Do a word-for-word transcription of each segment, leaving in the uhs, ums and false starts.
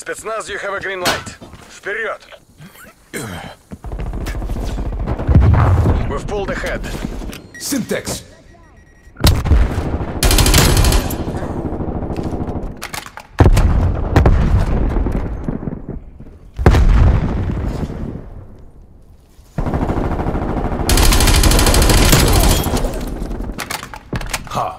Spetsnaz, you have a green light. Вперед! We've pulled ahead. Syntax! Ha!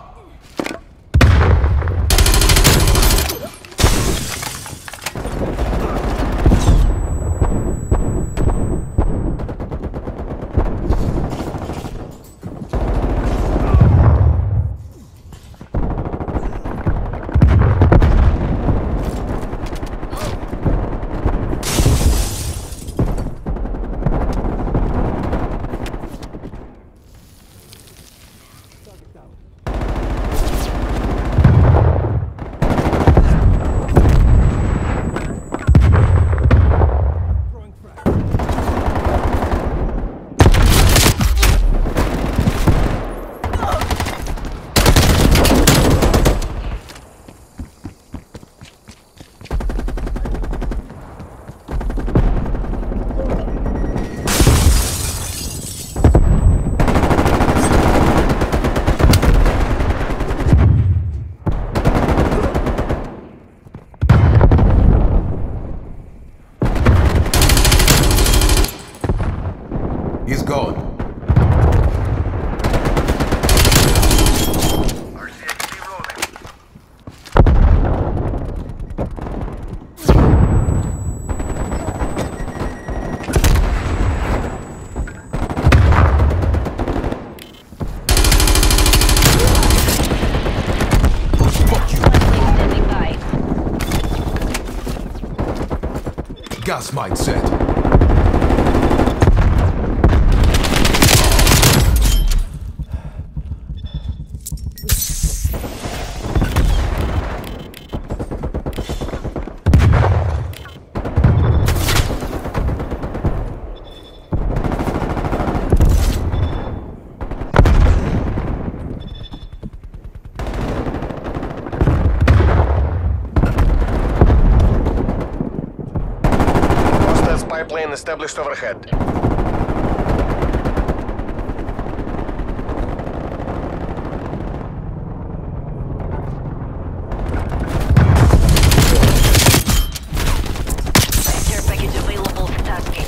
He's gone. R C X D rolling. Fuck you. Standing by. Gas mine set. Pipeline established overhead. Care package available for tasking.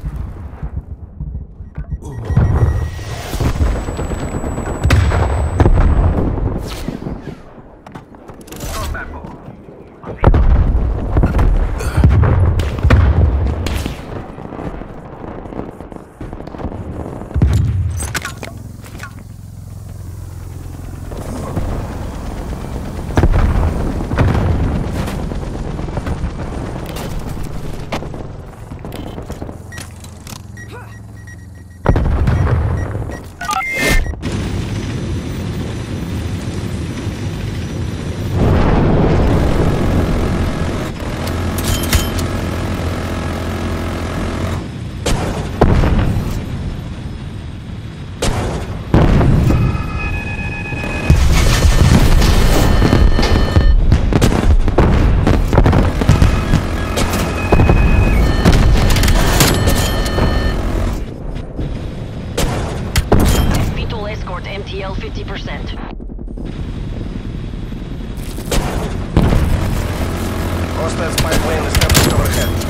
M T L fifty percent. Hostile spy plane established overhead.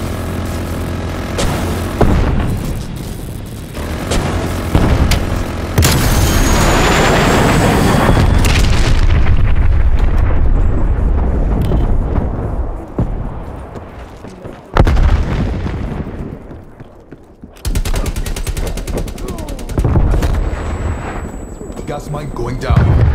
Gas mine going down.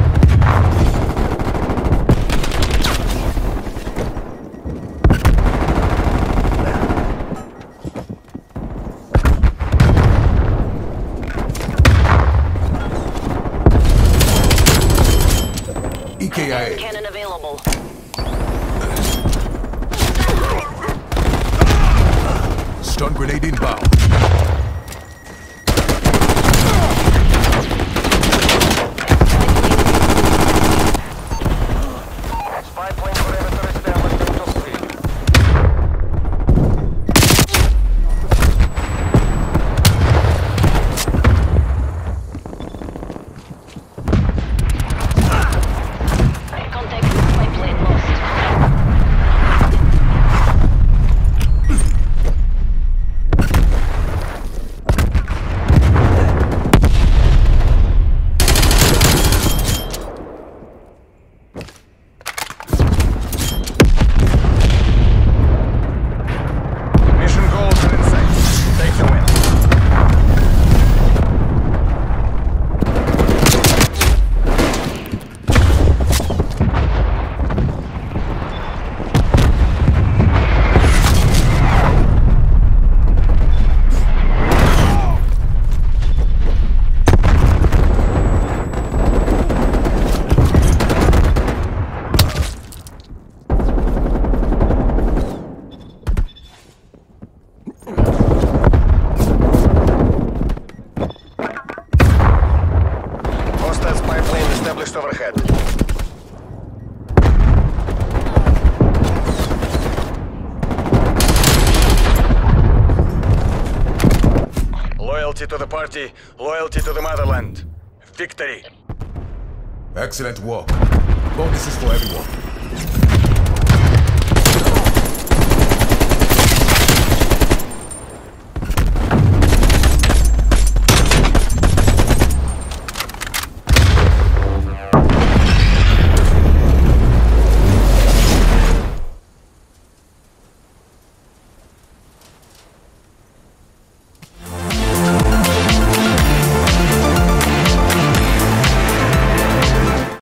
E K I A. Cannon available. Stun grenade inbound. Spy plane perimeter established until three. Loyalty to the party, loyalty to the motherland. Victory! Excellent work. Bonuses for everyone.